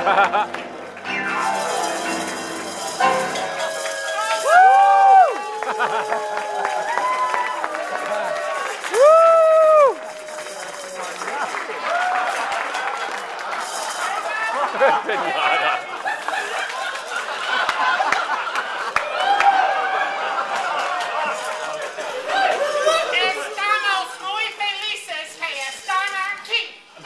Estamos muy felices que están aquí.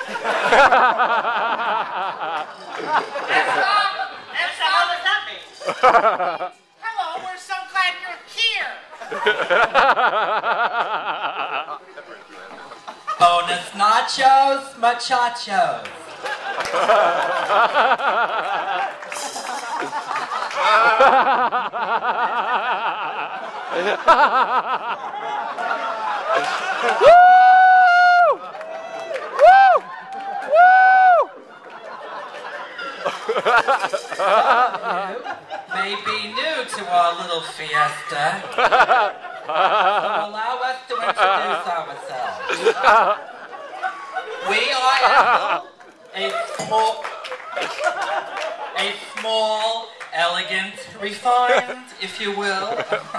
Elsa, how does that mean? Hello, we're so glad you're here. Bonus nachos, muchachos. May be new to our little fiesta. So allow us to introduce ourselves. We are Ethel, a small, elegant, refined, if you will,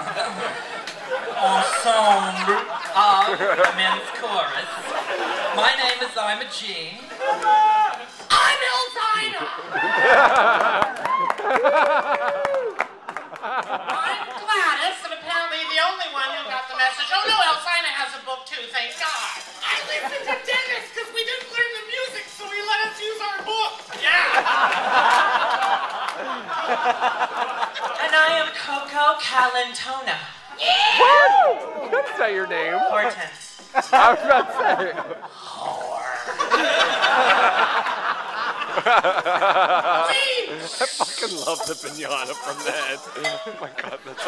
ensemble of men's chorus. My name is Imogene. I'm Elzina. I'm Gladys, and apparently the only one who got the message. Oh no, Elzina has a book too, thank God. I listened to Dennis because we didn't learn the music, so he let us use our book. Yeah. And I am Coco Calentona. What? That's not your name. Hortense. I was about to say. I fucking love the pinata from that. Oh my god, that's a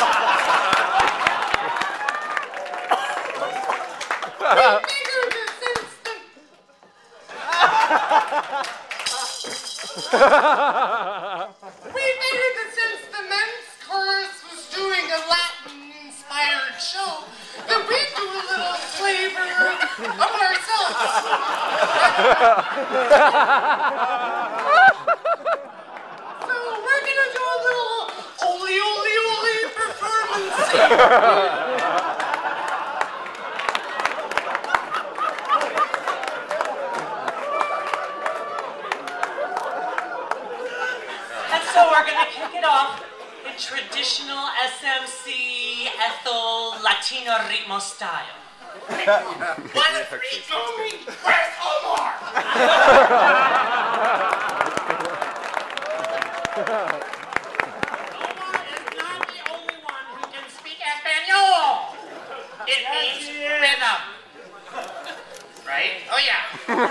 We figured that since the men's chorus was doing a Latin-inspired show, that we'd do a little flavor of ourselves. So we're gonna do a little ole performance. And so we're going to kick it off in traditional SMC Ethel Latino ritmo style. What is ritmo? Where's Omar? Omar is not the only one who can speak Espanol. It means rhythm. Right? Oh yeah.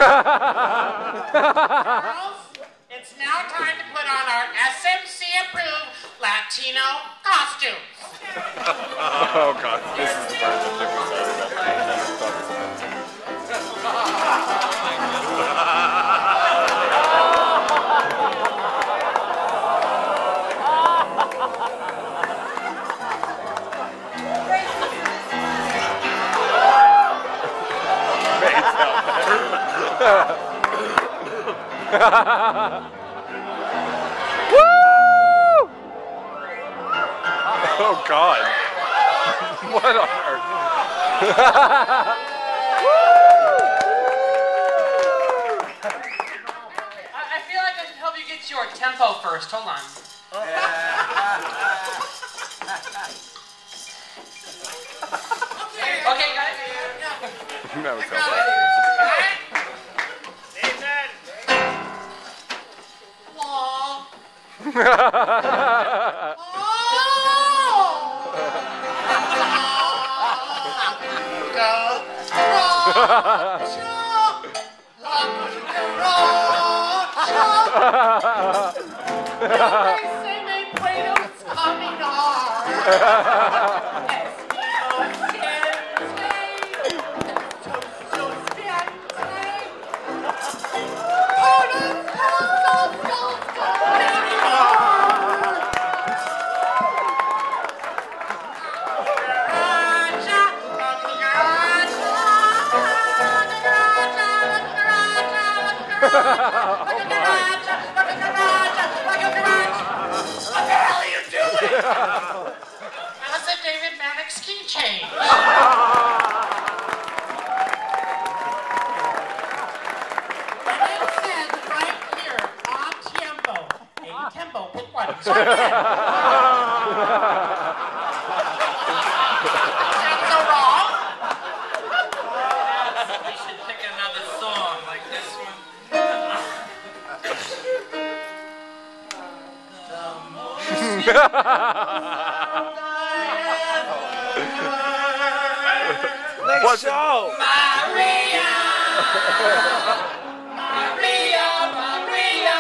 Girls, it's now time to put on our SMC-approved Latino costumes. oh god, this is the part that took Woo! Oh God! What on earth? I feel like I should help you get your tempo first. Hold on. Okay, guys. That was How's a David Maddox keychain? And it says right here, on tempo. A tempo, pick one. So again. Sounds so wrong. We should pick another song like this one. Next show! Maria! Maria, Maria,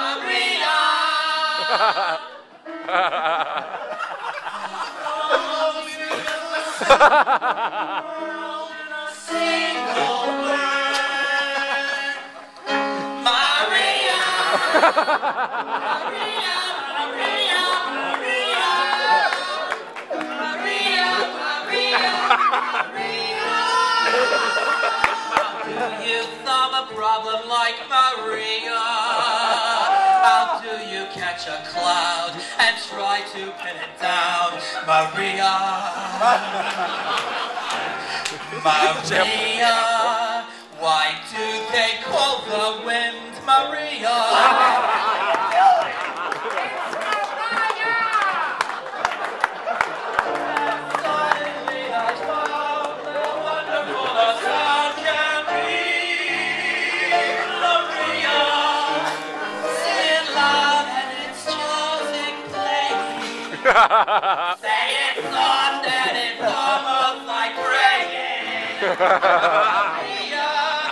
Maria! Single word. Maria! Maria, Maria, Maria! Maria, Maria, Maria! How do you solve a problem like Maria? How do you catch a cloud and try to pin it down? Maria! Maria! Why do they call the wind Maria? Suddenly I found how wonderful a sound can be. Maria, sing it loud and it's chosen place. Say it soft and it's almost like praying. Maria,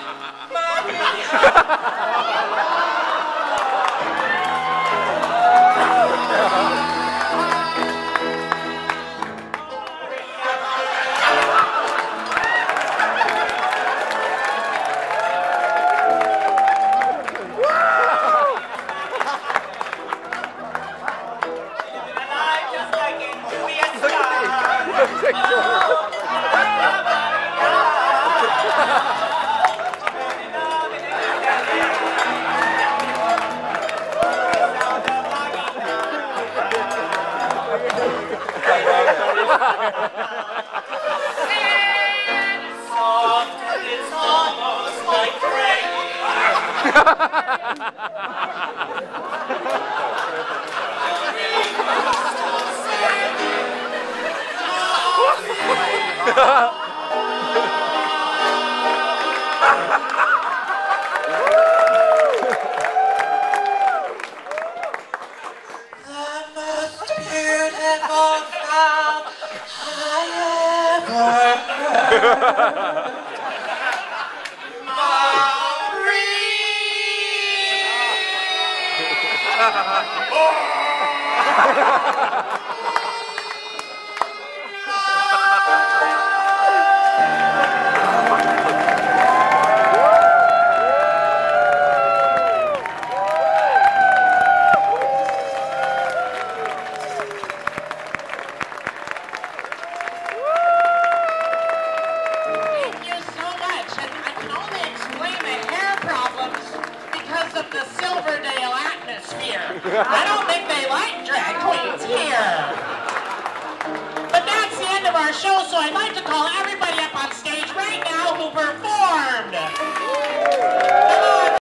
it's almost like the most beautiful sound I ever heard. Thank you so much. And I can only explain the hair problems because of the Silverdale atmosphere. I don't think they like drag queens here. But that's the end of our show, so I'd like to call everybody up on stage right now who performed. Come on.